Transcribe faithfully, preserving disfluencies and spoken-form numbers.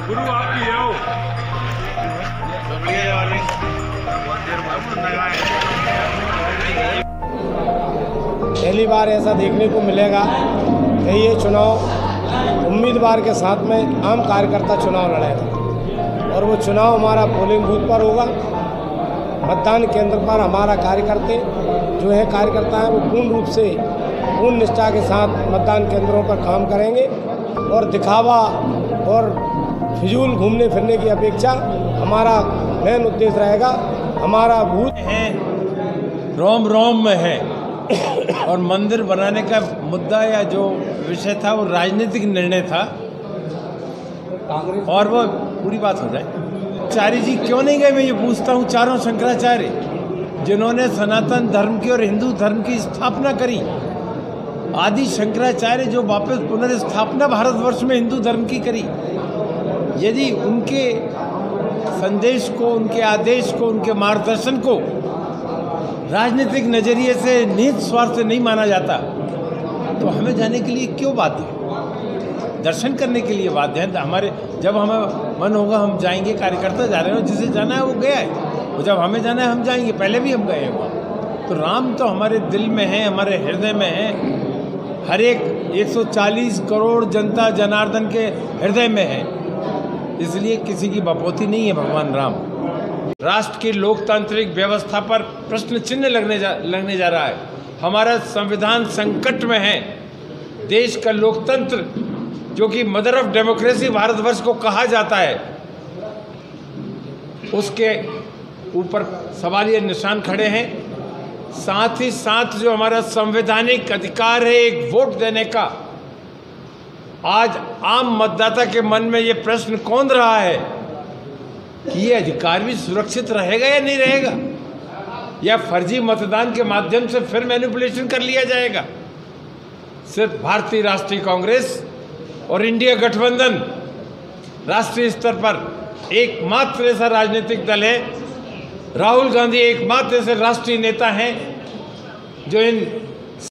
गुरु आपकी आओ पहली बार ऐसा देखने को मिलेगा कि ये चुनाव उम्मीदवार के साथ में आम कार्यकर्ता चुनाव लड़ेगा और वो चुनाव हमारा पोलिंग बूथ पर होगा। मतदान केंद्र पर हमारा कार्यकर्ता जो है कार्यकर्ता है वो पूर्ण रूप से पूर्ण निष्ठा के साथ मतदान केंद्रों पर काम करेंगे और दिखावा और फिजूल घूमने फिरने की अपेक्षा हमारा मेन उद्देश्य रहेगा हमारा बूथ है रोम रोम में है और मंदिर बनाने का मुद्दा या जो विषय था वो राजनीतिक निर्णय था और वो पूरी बात हो जाए। चार्य जी क्यों नहीं गए, मैं ये पूछता हूँ। चारों शंकराचार्य जिन्होंने सनातन धर्म की और हिंदू धर्म की स्थापना करी, आदि शंकराचार्य जो वापस पुनर्स्थापना भारतवर्ष में हिंदू धर्म की करी, यदि उनके संदेश को, उनके आदेश को, उनके मार्गदर्शन को राजनीतिक नजरिए से निहित स्वार्थ से नहीं माना जाता तो हमें जाने के लिए क्यों बाध्य है? दर्शन करने के लिए बाध्य है। हमारे जब हमें मन होगा हम जाएंगे, कार्यकर्ता जा रहे हो, जिसे जाना है वो गया है, और जब हमें जाना है हम जाएंगे। पहले भी हम गए हैं वहाँ। तो राम तो हमारे दिल में है, हमारे हृदय में है, हर एक एक सौ चालीस करोड़ जनता जनार्दन के हृदय में है, इसलिए किसी की बपौती नहीं है भगवान राम। राष्ट्र की लोकतांत्रिक व्यवस्था पर प्रश्न चिन्ह लगने जा लगने जा रहा है। हमारा संविधान संकट में है। देश का लोकतंत्र जो कि मदर ऑफ डेमोक्रेसी भारतवर्ष को कहा जाता है, उसके ऊपर सवालिया निशान खड़े हैं। साथ ही साथ जो हमारा संवैधानिक अधिकार है एक वोट देने का, आज आम मतदाता के मन में ये प्रश्न कौन रहा है कि ये अधिकार भी सुरक्षित रहेगा या नहीं रहेगा, या फर्जी मतदान के माध्यम से फिर मैनिपुलेशन कर लिया जाएगा। सिर्फ भारतीय राष्ट्रीय कांग्रेस और इंडिया गठबंधन राष्ट्रीय स्तर पर एकमात्र ऐसा राजनीतिक दल है, राहुल गांधी एकमात्र ऐसे राष्ट्रीय नेता हैं जो इन